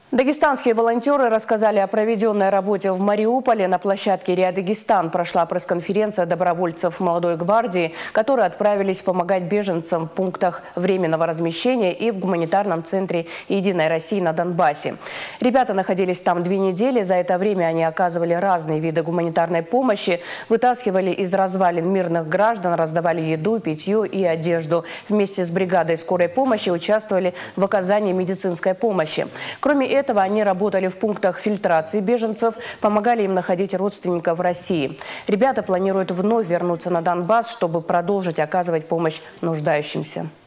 Дагестанские волонтеры рассказали о проведенной работе в Мариуполе. На площадке РИА Дагестан прошла пресс-конференция добровольцев молодой гвардии, которые отправились помогать беженцам в пунктах временного размещения и в гуманитарном центре «Единой России» на Донбассе. Ребята находились там 2 недели. За это время они оказывали разные виды гуманитарной помощи, вытаскивали из развалин мирных граждан, раздавали еду, питье и одежду. Вместе с бригадой скорой помощи участвовали в оказании медицинской помощи. Кроме этого, они работали в пунктах фильтрации беженцев, помогали им находить родственников в России. Ребята планируют вновь вернуться на Донбасс, чтобы продолжить оказывать помощь нуждающимся.